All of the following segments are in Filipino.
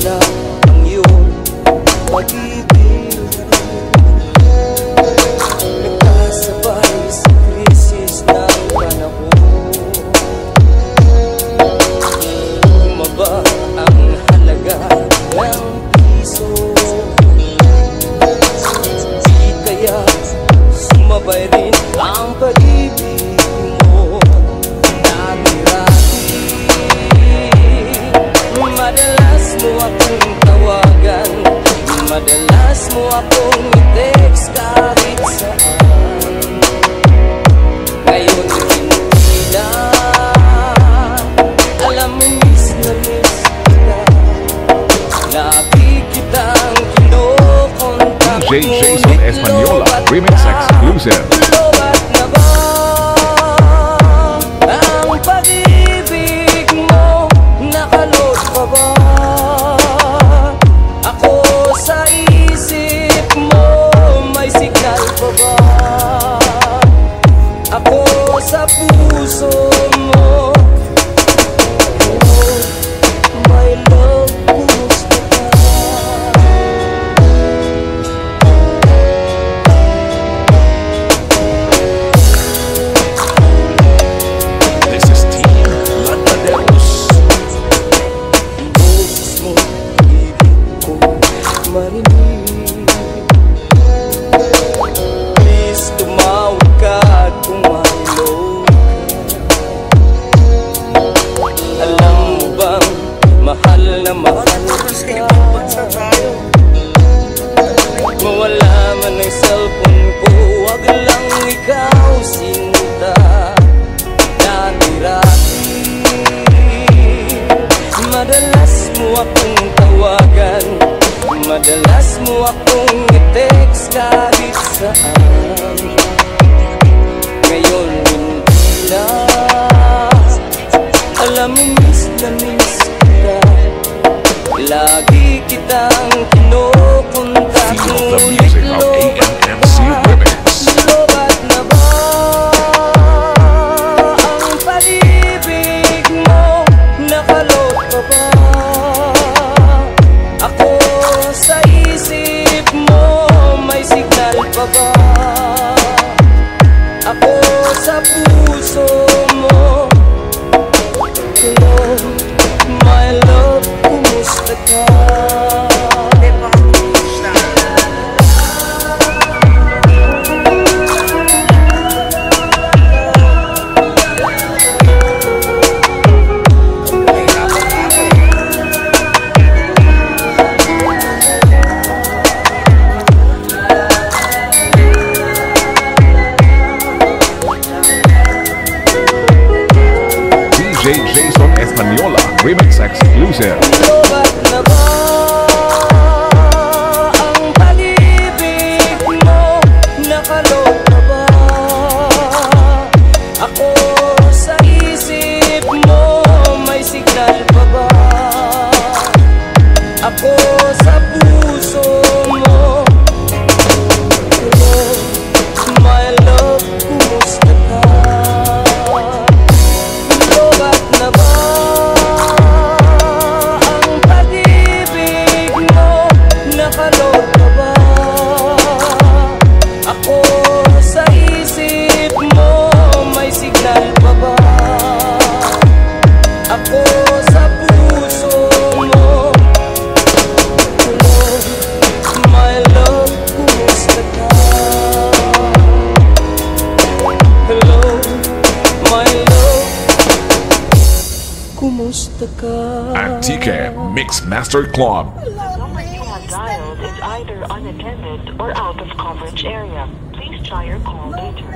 na ang iyong pag-ibig. Nagkasabay sa krisis ng panahon. Bumaba ang halaga ng piso. Di kaya sumabay rin ang pag-ibig mo. Dami-rami, madalas mo akong tawagan, madalas mo akong i-text kahit saan. Ngayon hindi na, alam mo miss na miss kita. Lagi kitang kinokontak, DJ Jason Espanola, remix exclusive. Lobat na ba ang pag-ibig mo? Nakalot pa ba ako sa isip mo? May signal pa ba ako sa puso mo? Oh, my love, kumusta ka? This is Team Lataderos. Boses mo, ibig ko marinig. Please, tumawag ka at kumahulog ka. Alam mo bang mahal na mahal ka? Mawala man ang cellphone ko, wag lang ikaw sinta. Dami-rami, madalas mo akong tawagan, madalas mo akong i-text kahit saan. Ngayon hindi na, alam mo miss na miss kita. Lagi kitang kinokontak, Feel the music of AMMC Remix. Lobat na ba ang pag-ibig mo? Nakalot pa ba ako sa isip mo? May signal pa ba ako sa puso mo? Hello, my love, kumusta ka? DJ Jason Espanola, remix exclusive. Lobat na ba ang pag-ibig mo? Nakalot na ba ako sa isip mo? May signal pa ba ako sa puso mo? Hello, my love, kumusta ka? Lobat na ba ang pag-ibig mo? Nakalot na ba ako sa isip mo? May signal pa ba ako sa puso mo? Hello, my love, kumusta ka? Hello, my love, kumusta ka? Antique Mix Master Club. The number you have dialed is either unattended or out of coverage area. Please try your call later.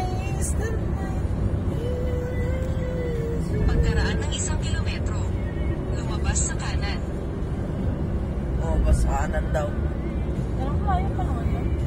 Pagkaraan ng 1 kilometro, lumabas sa kanan. Oh, basahanan daw. Pero kaya pa naman yun.